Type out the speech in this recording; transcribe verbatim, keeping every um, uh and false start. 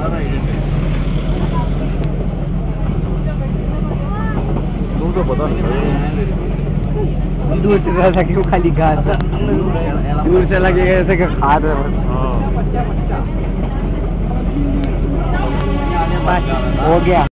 तुम तो पता नहीं दूर से रहा था क्यों खाली घास दूर से लगेगा ऐसे कि खा रहे हो गया।